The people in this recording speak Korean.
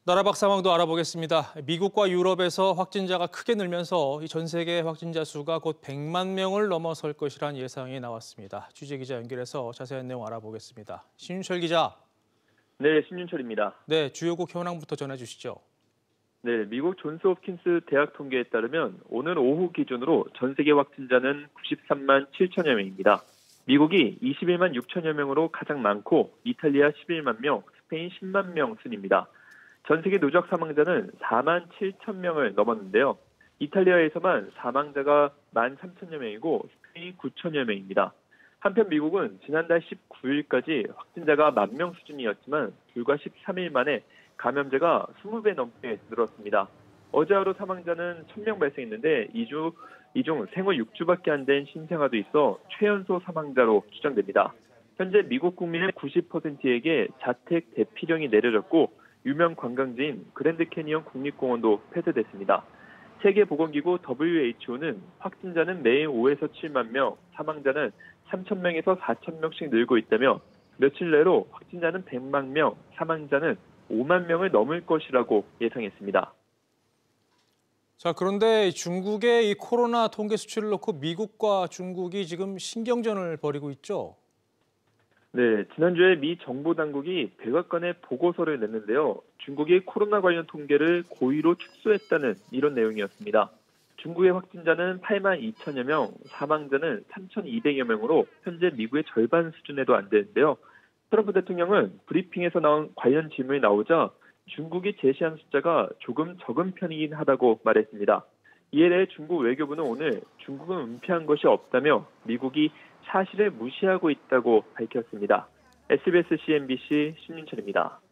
나라박 상황도 알아보겠습니다. 미국과 유럽에서 확진자가 크게 늘면서 전 세계 확진자 수가 곧 100만 명을 넘어설 것이란 예상이 나왔습니다. 취재기자 연결해서 자세한 내용 알아보겠습니다. 신윤철 기자. 네, 신윤철입니다. 네, 주요국 현황부터 전해주시죠. 네, 미국 존스홉킨스 대학 통계에 따르면 오늘 오후 기준으로 전 세계 확진자는 93만 7천여 명입니다. 미국이 21만 6천여 명으로 가장 많고 이탈리아 11만 명, 스페인 10만 명 순입니다. 전 세계 누적 사망자는 4만 7천 명을 넘었는데요. 이탈리아에서만 사망자가 1만 3천여 명이고 스페인 9천여 명입니다. 한편 미국은 지난달 19일까지 확진자가 1만 명 수준이었지만 불과 13일 만에 감염자가 20배 넘게 늘었습니다. 어제 하루 사망자는 1,000명 발생했는데 이 중 생후 6주밖에 안 된 신생아도 있어 최연소 사망자로 추정됩니다. 현재 미국 국민의 90%에게 자택 대피령이 내려졌고 유명 관광지인 그랜드 캐니언 국립공원도 폐쇄됐습니다. 세계보건기구 WHO는 확진자는 매일 5에서 7만 명, 사망자는 3천 명에서 4천 명씩 늘고 있다며 며칠 내로 확진자는 100만 명, 사망자는 5만 명을 넘을 것이라고 예상했습니다. 자, 그런데 중국의 이 코로나 통계 수치를 놓고 미국과 중국이 지금 신경전을 벌이고 있죠? 네, 지난주에 미 정부 당국이 백악관에 보고서를 냈는데요. 중국이 코로나 관련 통계를 고의로 축소했다는 이런 내용이었습니다. 중국의 확진자는 8만 2천여 명, 사망자는 3,200여 명으로 현재 미국의 절반 수준에도 안 되는데요. 트럼프 대통령은 브리핑에서 나온 관련 질문이 나오자 중국이 제시한 숫자가 조금 적은 편이긴 하다고 말했습니다. 이에 대해 중국 외교부는 오늘 중국은 은폐한 것이 없다며 미국이 사실을 무시하고 있다고 밝혔습니다. SBS CNBC 신윤철입니다.